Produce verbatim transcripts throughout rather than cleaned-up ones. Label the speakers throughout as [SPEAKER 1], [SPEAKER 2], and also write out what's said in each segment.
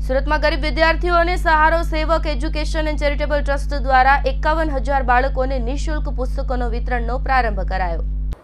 [SPEAKER 1] સુરતમાં ગરીબ વિદ્યાર્થીઓને સહારો સેવક એજ્યુકેશન એન્ડ ચેરિટેબલ ટ્રસ્ટ દ્વારા એકાવન હજાર બાળકોને નિઃશુલ્ક પુસ્તકોનો વિતરણનો પ્રારંભ કરાયો।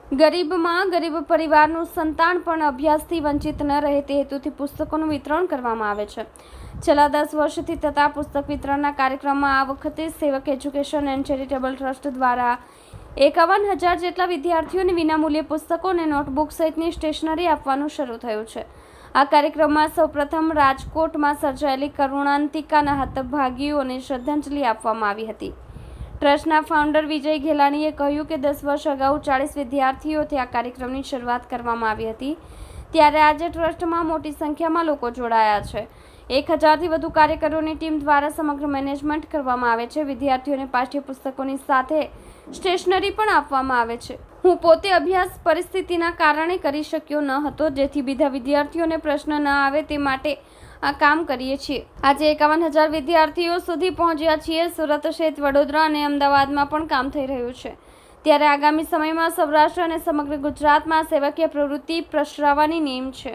[SPEAKER 2] ગરીબમાં ગરીબ પરિવારનું સંતાન પણ અભ્યાસથી વંચિત ન રહે તે હેતુથી પુસ્તકોનું વિતરણ કરવામાં આવે છે। છેલ્લા દસ વર્ષથી થતા પુસ્તક વિતરણના કાર્યક્રમમાં આ વખતે સેવક એજ્યુકેશન એન્ડ ચેરિટેબલ ટ્રસ્ટ દ્વારા એકાવન હજાર જેટલા વિદ્યાર્થીઓને વિનામૂલ્યે પુસ્તકો અને નોટબુક સહિતની સ્ટેશનરી આપવાનું શરૂ થયું છે। આ કાર્યક્રમમાં સૌપ્રથમ રાજકોટમાં સર્જાયેલી કરુણાંતિકાના હતભાગીઓને શ્રદ્ધાંજલિ આપવામાં આવી હતી। ટ્રસ્ટના ફાઉન્ડર વિજય ઘેલાણીએ કહ્યું કે દસ વર્ષ અગાઉ ચાલીસ વિદ્યાર્થીઓથી આ કાર્યક્રમની શરૂઆત કરવામાં આવી હતી, ત્યારે આજે ટ્રસ્ટમાં મોટી સંખ્યામાં લોકો જોડાયા છે। એક હજારથી વધુ કાર્યકરોની ટીમ દ્વારા સમગ્ર મેનેજમેન્ટ કરવામાં આવે છે। વિદ્યાર્થીઓને પાઠ્યપુસ્તકોની સાથે સ્ટેશનરી પણ આપવામાં આવે છે। હું પોતે અભ્યાસ પરિસ્થિતિના કારણે કરી શક્યો ન હતો, જેથી બીજા વિદ્યાર્થીઓને પ્રશ્ન ન આવે તે માટે આ કામ કરીએ છીએ। આજે એકાવન હજાર વિદ્યાર્થીઓ સુધી પહોંચ્યા છીએ। સુરત સહિત વડોદરા અને અમદાવાદમાં પણ કામ થઈ રહ્યું છે, ત્યારે આગામી સમયમાં સૌરાષ્ટ્ર અને સમગ્ર ગુજરાતમાં સેવકીય પ્રવૃત્તિ પ્રસરાવવાની નેમ છે।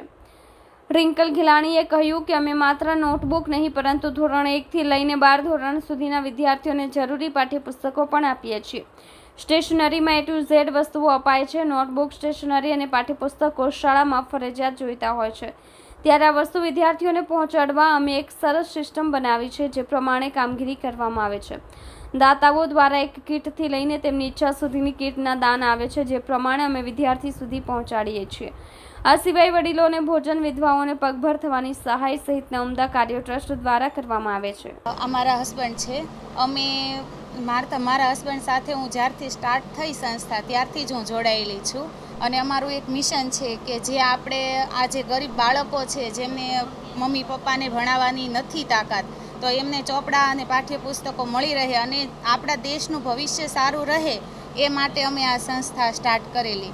[SPEAKER 2] રિંકલ ઘેલાણીએ કહ્યું કે અમે માત્ર નોટબુક નહીં પરંતુ ધોરણ એકથી લઈને બાર ધોરણ સુધીના વિદ્યાર્થીઓને જરૂરી પાઠ્યપુસ્તકો પણ આપીએ છીએ। સ્ટેશનરીમાં એ ટુ ઝેડ વસ્તુઓ અપાય છે। નોટબુક, સ્ટેશનરી અને પાઠ્યપુસ્તકો શાળામાં ફરજિયાત જોઈતા હોય છે, ત્યારે આ વસ્તુ વિદ્યાર્થીઓને પહોંચાડવા અમે એક સરસ સિસ્ટમ બનાવી છે, જે પ્રમાણે કામગીરી કરવામાં આવે છે। દાતાઓ દ્વારા એક કીટથી લઈને તેમની ઈચ્છા સુધીની કીટના દાન આવે છે, જે પ્રમાણે અમે વિદ્યાર્થી સુધી પહોંચાડીએ છીએ। આ સિવાય વડીલોને ભોજન, વિધવાઓને પગભર થવાની સહાય સહિતના ઉમદા કાર્યો ટ્રસ્ટ દ્વારા કરવામાં આવે છે।
[SPEAKER 3] અમારા હસબન્ડ છે, અમે મારા મારા હસબન્ડ સાથે હું જ્યારથી સ્ટાર્ટ થઈ સંસ્થા ત્યારથી જ હું જોડાયેલી છું, અને અમારું એક મિશન છે કે જે આપણે આ જે ગરીબ બાળકો છે જેમને મમ્મી પપ્પાને ભણાવવાની નથી તાકાત, તો એમને ચોપડા અને પાઠ્યપુસ્તકો મળી રહે અને આપણા દેશનું ભવિષ્ય સારું રહે એ માટે અમે આ સંસ્થા સ્ટાર્ટ કરેલી।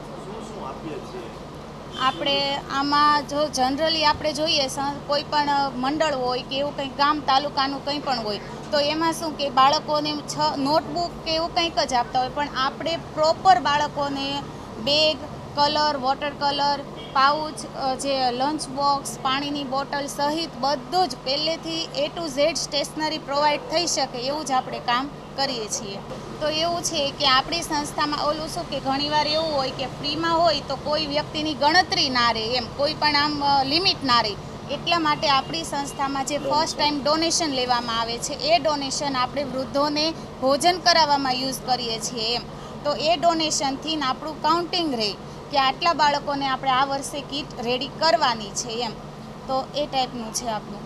[SPEAKER 3] આપણે આમાં જો જનરલી આપણે જોઈએ કોઈ પણ મંડળ હોય કે એવું કંઈક ગામ તાલુકાનું કંઈ પણ હોય તો એમાં શું કે બાળકોને છ નોટબુક કે એવું કંઈક જ આપતા હોય, પણ આપણે પ્રોપર બાળકોને bag, colour, water colour, pouch, જે લંચ બોક્સ, પાણીની બોટલ સહિત બધું જ પહેલેથી A to Z stationery provide થઈ શકે એવું જ આપણે કામ કરીએ છીએ। તો એવું છે કે આપણી સંસ્થામાં ઓલું શું કે ઘણીવાર એવું હોય કે ફ્રીમાં હોય તો કોઈ વ્યક્તિની ગણતરી ના રહે, એમ કોઈ પણ આમ લિમિટ ના રહે, એટલા માટે આપણી સંસ્થામાં જે ફર્સ્ટ ટાઈમ ડોનેશન લેવામાં આવે છે એ ડોનેશન આપણે વૃદ્ધોને ભોજન કરાવવામાં યુઝ કરીએ છીએ એમ। તો એ ડોનેશનથી આપણું કાઉન્ટિંગ રહે કે આટલા બાળકોને આપણે આ વર્ષે કીટ રેડી કરવાની છે એમ। તો એ ટાઈપનું છે આપણું।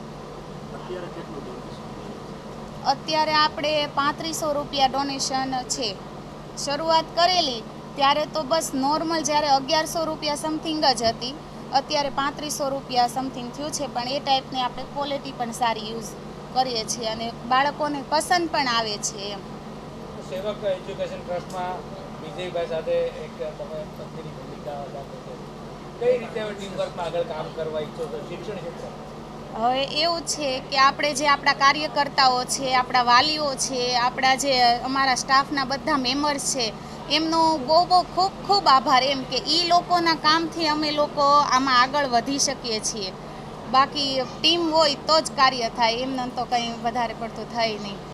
[SPEAKER 3] અત્યારે આપણે પાંત્રીસો રૂપિયા ડોનેશન છે। શરૂઆત કરેલી ત્યારે તો બસ નોર્મલ જ્યારે અગિયારસો રૂપિયા સમથિંગ જ હતી, અત્યારે પાંત્રીસો રૂપિયા સમથિંગ થયું છે, પણ એ ટાઈપની આપણે ક્વોલિટી પણ સારી યુઝ કરીએ છીએ અને બાળકોને પસંદ પણ આવે છે એમ।
[SPEAKER 4] સેવક એજ્યુકેશન ટ્રસ્ટમાં વિજયભાઈ સાથે એક તમે પત્નીની ભૂમિકા ભજવો છો, કઈ રીતે ટીમ વર્કમાં આગળ કામ કરવા ઈચ્છો છો શિક્ષણ ક્ષેત્રે?
[SPEAKER 3] હવે એવું છે કે આપણે જે આપણા કાર્યકર્તાઓ છે, આપણા વાલીઓ છે, આપણા જે અમારા સ્ટાફના બધા મેમ્બર્સ છે, એમનો બહુ બહુ ખૂબ ખૂબ આભાર એમ કે એ લોકોના કામથી અમે લોકો આમાં આગળ વધી શકીએ છીએ। બાકી ટીમ હોય તો જ કાર્ય થાય, એમને તો કંઈ વધારે પડતું થાય નહીં।